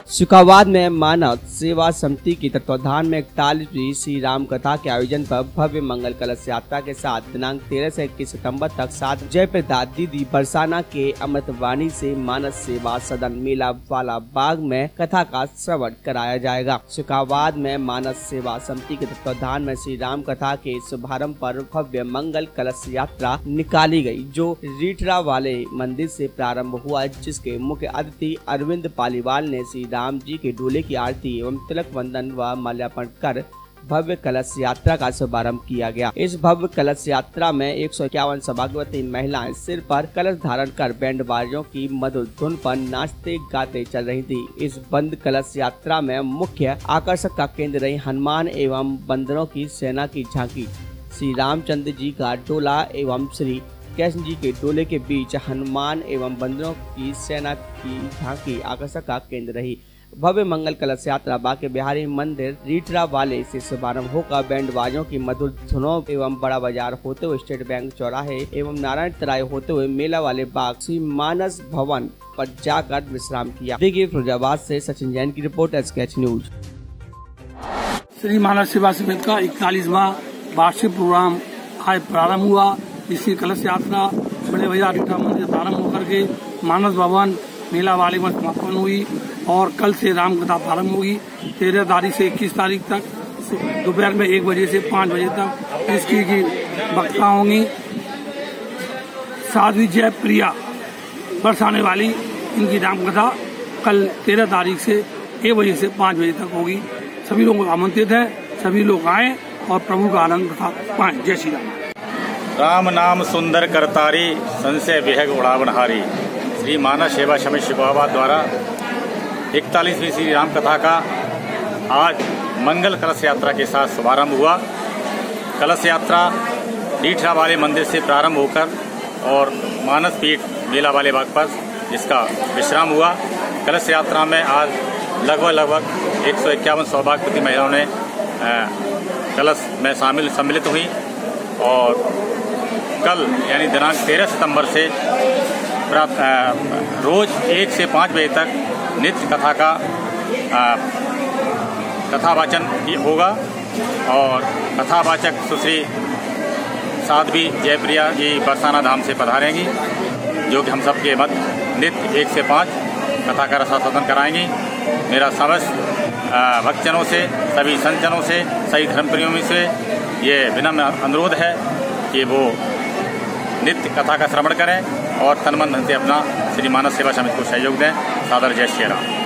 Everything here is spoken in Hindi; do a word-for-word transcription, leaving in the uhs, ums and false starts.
शुकाबाद में मानव सेवा समिति की तत्वाधान में इकतालीसवीं श्री राम कथा के आयोजन पर भव्य मंगल कलश यात्रा के साथ दिनांक तेरह से इक्कीस सितम्बर तक सात जयप्रदा दीदी बरसाना के अमृतवाणी से मानव सेवा सदन मेला वाला बाग में कथा का श्रवण कराया जाएगा। शुकाबाद में मानव सेवा समिति के तत्वाधान में श्री राम कथा के शुभारंभ पर भव्य मंगल कलश यात्रा निकाली गई, जो रीठरा वाले मंदिर से प्रारंभ हुआ, जिसके मुख्य अतिथि अरविंद पालीवाल ने श्री राम जी के डोले की आरती एवं तिलक वंदन व माल्यार्पण कर भव्य कलश यात्रा का शुभारंभ किया गया। इस भव्य कलश यात्रा में एक सौ इक्यावन सौभाग्यवती महिलाएं सिर पर कलश धारण कर बैंड बाजों की मधुर धुन पर नाचते गाते चल रही थी। इस बंद कलश यात्रा में मुख्य आकर्षक का केंद्र रही हनुमान एवं बंदरों की सेना की झांकी। श्री रामचंद्र जी का डोला एवं श्री कृष्ण जी के डोले के बीच हनुमान एवं बंदरों की सेना की झांकी आकर्षक का केंद्र रही। भव्य मंगल कलश यात्रा बाके बिहारी मंदिर रीठरा वाले से शुभारंभ होकर बैंड बाजों की मधुर धुनों एवं बड़ा बाजार होते हुए स्टेट बैंक चौराहे एवं नारायण तराई होते हुए मेला वाले बाग श्री मानस भवन पर जाकर विश्राम किया। देखिए फिरोजाबाद से सचिन जैन की report, SKH news. Shri Manas Seva Samiti का इकतालीसवां वार्षिक प्रोग्राम आज प्रारंभ हुआ। इसकी कलश यात्रा बड़े भैया रीठरा मंदिर से प्रारंभ होकर के मानस भवन मेला वाले में समापन हुई और कल से राम कथा प्रारंभ होगी। तेरह तारीख से इक्कीस तारीख तक दोपहर में एक बजे से पाँच बजे तक इसकी की वक्ता होंगी। साध्वी जय प्रिया बरसाने वाली इनकी राम कथा कल तेरह तारीख से एक बजे से पाँच बजे तक होगी। सभी लोगों को आमंत्रित है, सभी लोग आए और प्रभु का आनंद कथा पाएं। जय श्री राम। राम नाम सुंदर करतारी, संशय विहग उड़ावनहारी। श्री मानस सेवा समिति शुकाबाद द्वारा इकतालीसवीं श्री राम कथा का आज मंगल कलश यात्रा के साथ शुभारंभ हुआ। कलश यात्रा रीठरा वाले मंदिर से प्रारंभ होकर और मानस पीठ मेला वाले बाग पर इसका विश्राम हुआ। कलश यात्रा में आज लगभग लगभग एक सौ इक्यावन सौभाग्यवती महिलाओं ने कलश में शामिल सम्मिलित हुई और कल यानी दिनांक तेरह सितंबर से रोज एक से पाँच बजे तक नित्य कथा का कथावाचन होगा और कथावाचक सुश्री साध्वी जयप्रिया जी बरसाना धाम से पधारेंगी, जो कि हम सबके मध्य नित्य एक से पाँच कथा का रसास्वादन कराएंगी। मेरा समस्त भक्तजनों से, सभी संतजनों से, सभी धर्मप्रेमियों से ये विनम्र अनुरोध है कि वो नित्य कथा का श्रवण करें और तन मन धन से अपना श्री मानस सेवा समिति को सहयोग दें। सादर जय श्री राम।